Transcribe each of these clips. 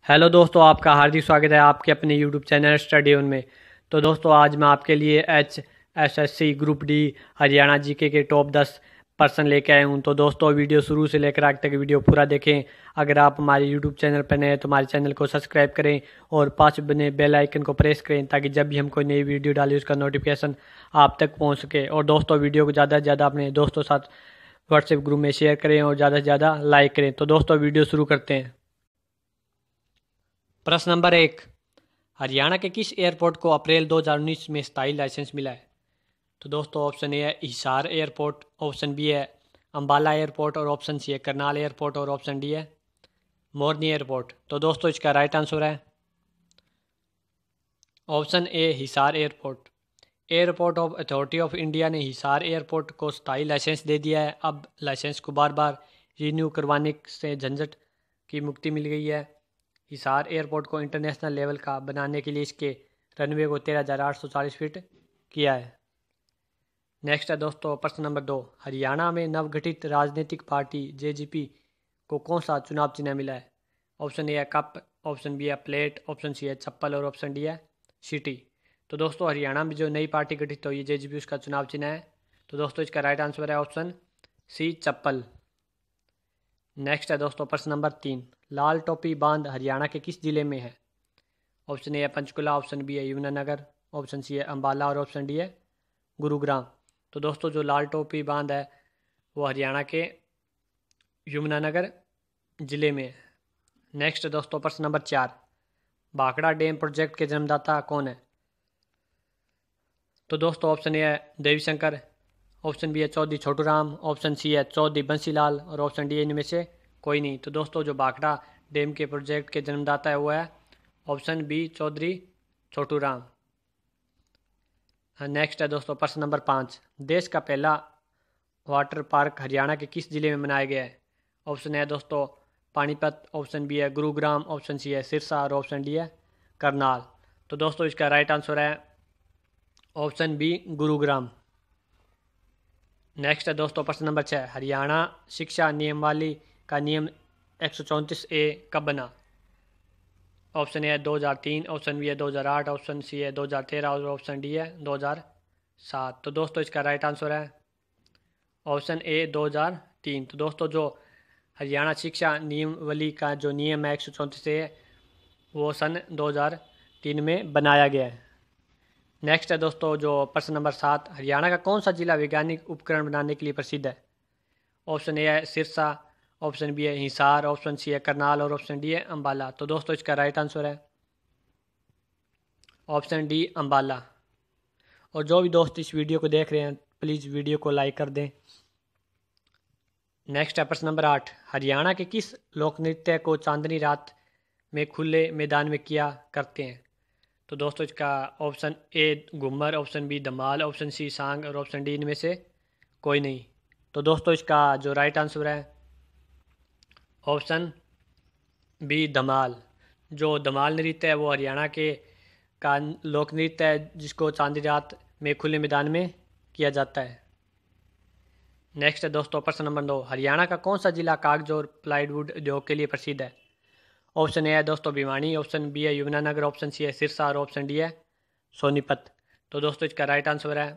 Hello दोस्तों, आपका हार्दिक स्वागत है आपके अपने यूट्यूब चैनल स्टडी ऑन में। तो दोस्तों, आज मैं आपके लिए HSSC group D Haryana GK के टॉप 10 पर्सन लेके आया हूं। तो दोस्तों, वीडियो शुरू से लेकर आगे तक वीडियो पूरा देखें। अगर आप हमारे यूट्यूब चैनल पर नए हैं तो हमारे चैनल को सब्सक्राइब करें और पास बने बेल आइकन को प्रेस करें ताकि जब भी हम कोई नई वीडियो डालें उसका नोटिफिकेशन आप तक पहुँच सके। और दोस्तों, वीडियो को ज़्यादा से ज़्यादा अपने दोस्तों के साथ व्हाट्सएप ग्रुप में शेयर करें और ज़्यादा से ज़्यादा लाइक करें। तो दोस्तों, वीडियो शुरू करते हैं। प्रश्न नंबर 1, हरियाणा के किस एयरपोर्ट को अप्रैल 2019 में स्थायी लाइसेंस मिला है? तो दोस्तों, ऑप्शन ए है हिसार एयरपोर्ट, ऑप्शन बी है अंबाला एयरपोर्ट और ऑप्शन सी है करनाल एयरपोर्ट और ऑप्शन डी है मोरनी एयरपोर्ट। तो दोस्तों, इसका राइट आंसर है option A Hisar airport. Airport of authority of India ने हिसार एयरपोर्ट को स्थायी लाइसेंस दे दिया है। अब लाइसेंस को बार बार रिन्यू करवाने से झंझट की मुक्ति मिल गई है। हिसार एयरपोर्ट को इंटरनेशनल लेवल का बनाने के लिए इसके रनवे को 13,840 फीट किया है। नेक्स्ट है दोस्तों प्रश्न नंबर 2, हरियाणा में नवगठित राजनीतिक पार्टी JGP को कौन सा चुनाव चिन्ह मिला है? ऑप्शन ए है कप, ऑप्शन बी है प्लेट, ऑप्शन सी है चप्पल और ऑप्शन डी है सिटी। तो दोस्तों, हरियाणा में जो नई पार्टी गठित हुई है JGP उसका चुनाव चिन्ह है। तो दोस्तों, इसका राइट आंसर है ऑप्शन सी चप्पल। नेक्स्ट है दोस्तों प्रश्न नंबर 3, लाल टोपी बांध हरियाणा के किस जिले में है? ऑप्शन ए है पंचकुला, ऑप्शन बी है यमुनानगर, ऑप्शन सी है अंबाला और ऑप्शन डी है गुरुग्राम। तो दोस्तों, जो लाल टोपी बांध है वो हरियाणा के यमुनानगर जिले में है। नेक्स्ट दोस्तों प्रश्न नंबर 4, भाखड़ा डैम प्रोजेक्ट के जन्मदाता कौन है? तो दोस्तों, ऑप्शन ए है देवीशंकर, ऑप्शन बी है चौधरी छोटूराम, ऑप्शन सी है चौधरी बंसीलाल और ऑप्शन डी इनमें से कोई नहीं। तो दोस्तों, जो भाखड़ा डैम के प्रोजेक्ट के जन्मदाता है वो है option B Chaudhary Chhoturam. Next है दोस्तों प्रश्न नंबर 5, देश का पहला वाटर पार्क हरियाणा के किस जिले में बनाया गया है? ऑप्शन है दोस्तों पानीपत, ऑप्शन बी है गुरुग्राम, ऑप्शन सी है सिरसा और ऑप्शन डी है करनाल। तो दोस्तों, इसका राइट आंसर है ऑप्शन बी गुरुग्राम। नेक्स्ट है दोस्तों प्रश्न नंबर 6, हरियाणा शिक्षा नियमावली का नियम 134A कब बना? ऑप्शन ए है 2003, ऑप्शन बी है 2008, ऑप्शन सी है 2013 और ऑप्शन डी है 2007। तो दोस्तों, इसका राइट आंसर है ऑप्शन ए 2003। तो दोस्तों, जो हरियाणा शिक्षा नियमावली का जो नियम है 134A वो सन 2003 में बनाया गया है। नेक्स्ट है दोस्तों जो प्रश्न नंबर 7, हरियाणा का कौन सा जिला वैज्ञानिक उपकरण बनाने के लिए प्रसिद्ध है? ऑप्शन ए है सिरसा, ऑप्शन बी है हिसार, ऑप्शन सी है करनाल और ऑप्शन डी है अंबाला। तो दोस्तों, इसका राइट आंसर है ऑप्शन डी अंबाला। और जो भी दोस्त इस वीडियो को देख रहे हैं प्लीज़ वीडियो को लाइक कर दें। नेक्स्ट है प्रश्न नंबर 8, हरियाणा के किस लोक नृत्य को चांदनी रात में खुले मैदान में किया करते हैं? तो दोस्तों, इसका option A Ghoomar, option B Dhamal, option C Saang और ऑप्शन डी इनमें से कोई नहीं। तो दोस्तों, इसका जो राइट आंसर है ऑप्शन बी धमाल। जो धमाल नृत्य है वो हरियाणा के का लोक नृत्य है जिसको चांदनी रात में खुले मैदान में किया जाता है। नेक्स्ट है दोस्तों प्रश्न नंबर 9, हरियाणा का कौन सा जिला कागज और प्लाईवुड उद्योग के लिए प्रसिद्ध है? ऑप्शन ए है दोस्तों भिवानी, ऑप्शन बी है यमुनानगर, ऑप्शन सी है सिरसा और ऑप्शन डी है सोनीपत। तो दोस्तों, इसका राइट आंसर है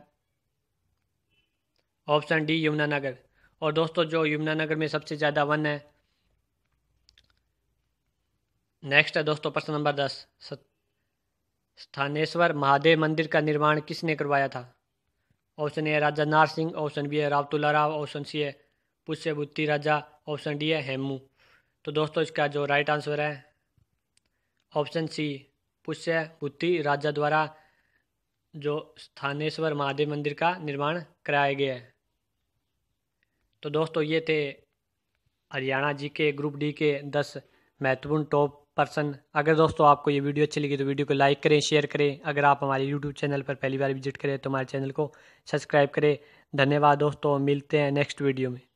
ऑप्शन डी यमुनानगर। और दोस्तों, जो यमुनानगर में सबसे ज़्यादा वन है। नेक्स्ट है दोस्तों प्रश्न नंबर 10, स्थानेश्वर महादेव मंदिर का निर्माण किसने करवाया था? ऑप्शन ए है राजा नार सिंह, ऑप्शन बी है रावतुल्ला राव, ऑप्शन सी है पुष्यभूति राजा, ऑप्शन डी है हेमू। तो दोस्तों, इसका जो राइट आंसर है ऑप्शन सी पुष्यभूति राजा द्वारा जो स्थानेश्वर महादेव मंदिर का निर्माण कराया गया है। तो दोस्तों, ये थे हरियाणा जीके ग्रुप डी के 10 महत्वपूर्ण टॉप पर्सन। अगर दोस्तों आपको ये वीडियो अच्छी लगी तो वीडियो को लाइक करें, शेयर करें। अगर आप हमारे यूट्यूब चैनल पर पहली बार विजिट करें तो हमारे चैनल को सब्सक्राइब करें। धन्यवाद दोस्तों, मिलते हैं नेक्स्ट वीडियो में।